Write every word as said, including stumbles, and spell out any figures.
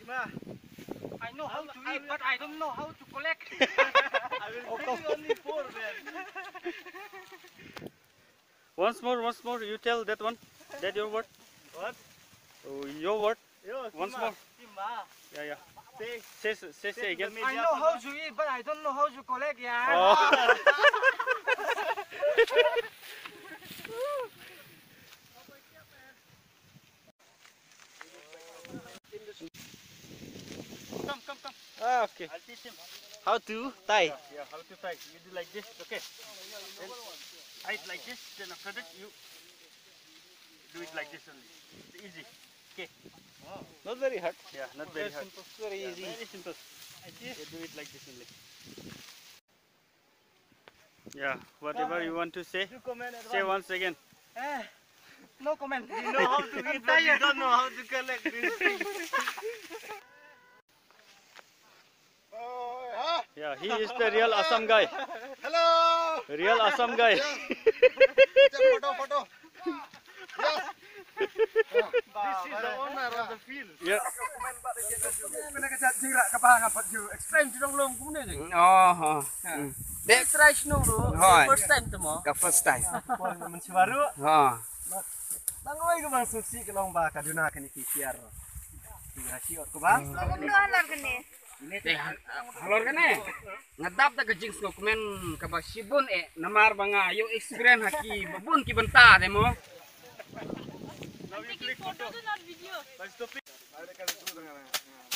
I know how to eat, but I don't know how to collect. I will give you only four then. Once more, once more. You tell that one. That your word. What? Oh, your word. Yo, Once Sima. more. Sima. Yeah, yeah. Say, Say, say, say, say again. I know how to eat, but I don't know how to collect. Yeah. Oh. Come, come, come. Ah, okay. I'll teach him. How to tie? Yeah, yeah, how to tie. You do like this, okay? Then tie it like this, then after that you do it like this only. It's easy. Okay. Not very hard. Yeah, not very Very hard. simple. Very Yeah, easy. very simple. You do it like this only. Yeah. Whatever you want to say, Do comment say once again. Eh, no comment. You know how to eat, but you don't know how to collect this thing. Yeah, he is the real Assam guy. Hello. Real Assam guy. Photo, photo. This is the owner of the field. Yeah. Kena kejat jirak kapang apa you explain jurong lom kumne je. Oh, They try snow bro. Right. First time tu mo. the first time. Mencubaru. Oh, Tangoi ke bang susi ke lomba kaduna kini kisiar. Kira siot ke bang. halor kan eh? Ngadap ta kajing sko kumen kaba sibun eh namar banga yo experience haki babun ki benta demo. Now you click photo. But stop it.